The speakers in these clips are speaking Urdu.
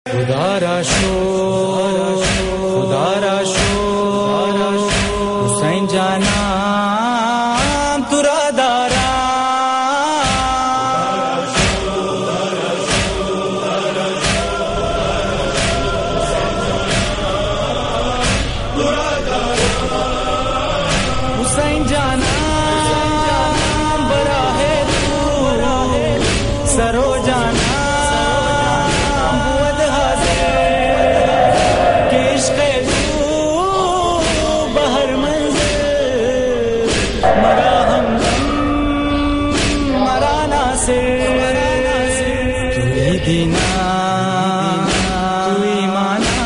خدا را شکر حسین جانا ترا دارا حسین جانا بڑا ہے تو سرو جانا دینا تو ایمانا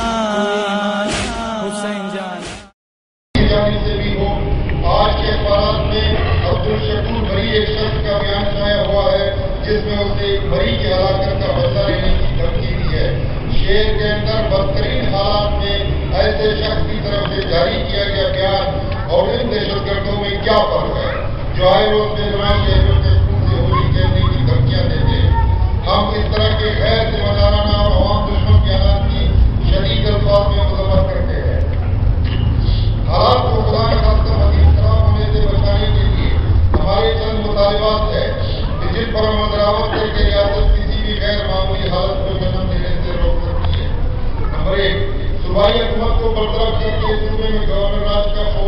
حسین جانا سے بھی ہو۔ آج کے اخبارات میں عبدالشکور بری ایک شخص کا بیان شائع ہوا ہے جس میں اسے ایک بری کی ہلاکت کا بدلہ لینے کی دھمکی دی ہے۔ شعر کے اندر بدترین حالات میں ایسے شخص کی طرف سے جاری کیا گیا بیان اور ان دہشت گردوں میں کیا فرق ہے جو آئے روز بےگناہ شہریوں کے خون سے ہولی کھیلنے کی دھمکیاں دیتے ہیں۔ ہم اس طرح کے غیر ذمہ دارانہ اور عوام دشمن کے حالات کی شدید الفاظ میں مذمت کرتے ہیں۔ حالات کو خدا نخواستہ مزید خراب ہونے سے بچانے کے لیے ہمارے چند مطالبات ہیں کہ جن پر عمل دراوت کر کے ریاست کسی بھی غیر معمولی حالت کو جنم دینے سے روک سکتی ہے۔ نمبر 1، صوبائی حکومت کو برطرف کر کے صوبے میں گورنر راج کا